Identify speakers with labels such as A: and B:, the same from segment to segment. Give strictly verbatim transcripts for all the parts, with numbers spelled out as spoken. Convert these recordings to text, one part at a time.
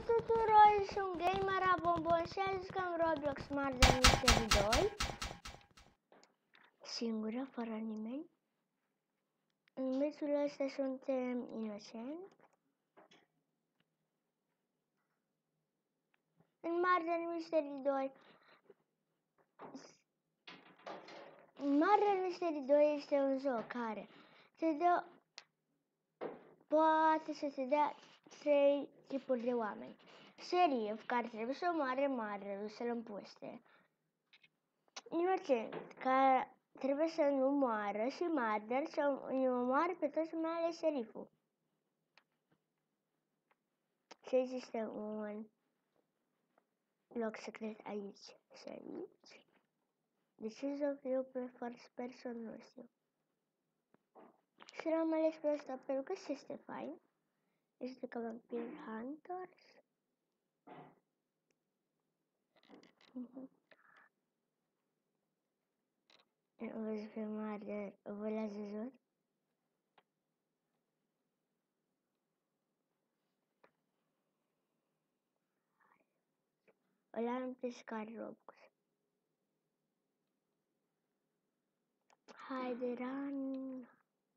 A: tuturor, sunt Gamera Bombon și azi jucăm Roblox Murder Mystery doi. Singură, fără nimeni. În meciul ăsta suntem inocenți. În Murder Mystery doi Murder Mystery doi este un joc care te dă, poate să te dea trei tipuri de oameni. Șerif, care trebuie să omoare murderul, să-l împuște. Inocent, care trebuie să nu moară, și murder, să îi omoare pe toți, mai ales șeriful. Și există un loc secret aici și aici. De ce joc eu pe first person, nu știu. Și l-am ales pe ăsta pentru că este fain. Este ca Vampire Hunters. Uh-huh. O vezi pe mare, o volează jos. Ăla am pescat Robux. Haide, run!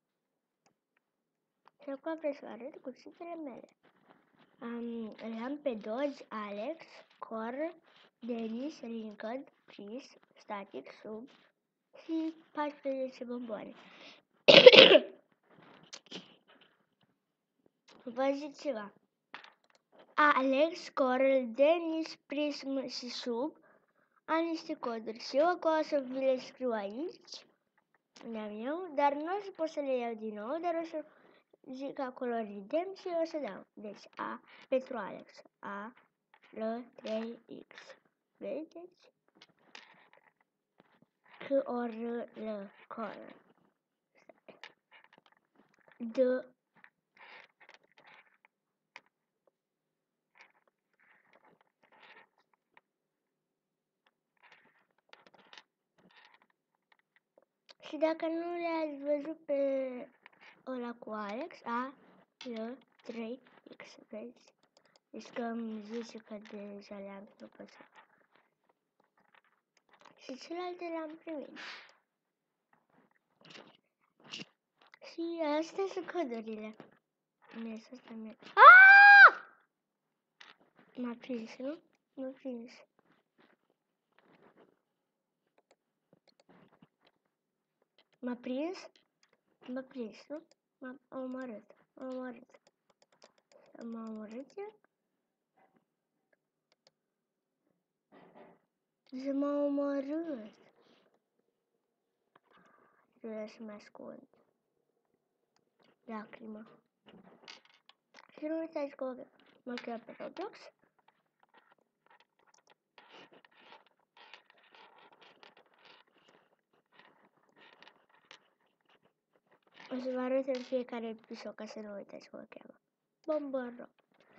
A: Și acum vreau să arăt cuțitele mele. Um, îl am pe Dodge, Alex, Cor, Denis, Linked, Pris, Static, Sub și paisprezece bomboane. Vă zic ceva. Alex, Corel, Denis, Prism și Sub am niște coduri și eu acolo o să vi le scriu aici, le-am eu, dar nu o să pot să le iau din nou, dar o să zic acolo redeem și o să dau. Deci A pentru Alex, A, L, trei X, vedeți? C, O, R, L, Corel, D, și dacă nu le-ați văzut pe ăla cu Alex, A, L, trei X, vezi? Deci că îmi zice că deja le-am propăsat. Și celelalte le-am primit. Și astea sunt codurile. Mie să stă mie. Aaaa! M-a prins, nu? M-a prins. M-a prins? M-a prins, nu? M-a omorât. M-a omorât. M-a omorât el? Și m-a omorât. Trebuie să mă ascund. Lacrima. Și nu uitați că mă cheamă pe Roblox. O să vă arăt în fiecare episod ca să nu uitați cum o cheamă. Bombon.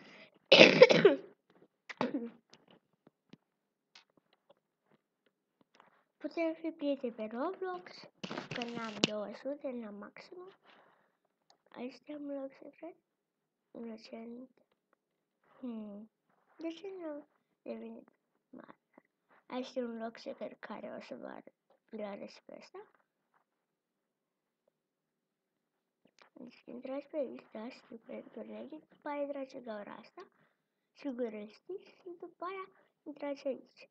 A: Putem fi prieteni pe Roblox, că n-am două sute, n-am maximum. Aici am un loc secret. Inocent. Hmm. De ce nu devenit mare? Aici este un loc secret care o să vă arăt și pe ăsta. Deci intrați pe aici, dați pe după aia intrați în gaura asta, sigur îl știți, și după aia intrați aici.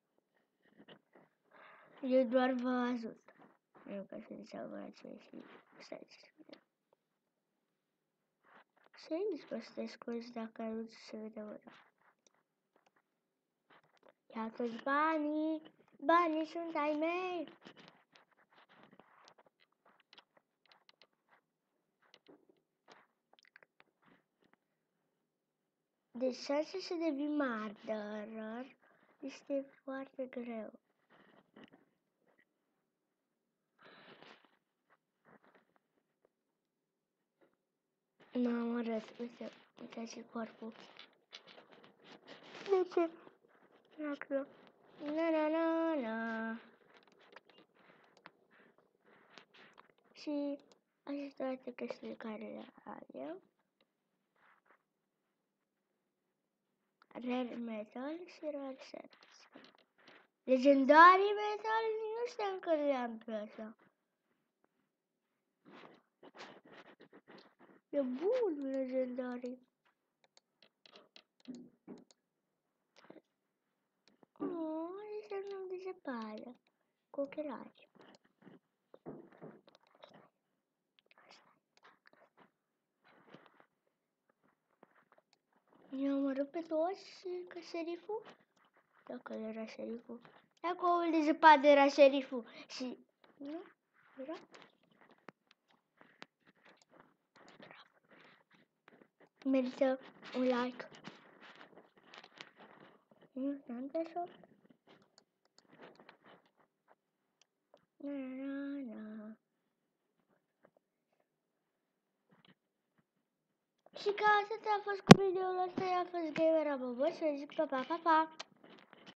A: Eu doar vă ajut. Nu ca să salvați și stați. Și aici vă să te scoți dacă nu se vede ăla. Ia toți banii! Banii sunt ai mei! Deci șansa să devii murderer este foarte greu. M-am arăt, uite, uitați corpul. De ce? Acolo. Na, na, na, na. Și astea toate chestiile care le am eu. Rare metal și rare series. Legendarii metal, nu știam că le-am pe așa. E bun legendarii. Oh, este un de zăpadă. Cu ochelari. I-am omorât pe toți ca șeriful? Dacă era șeriful. Dacă omul de zăpadă era șeriful. Și... nu? Era? Merită un like. Nu, n-am de așa. Na, na, na. Și ca atât a fost cu videoul ăsta, a fost Gamer Abobos, să zic pa, pa, pa, pa.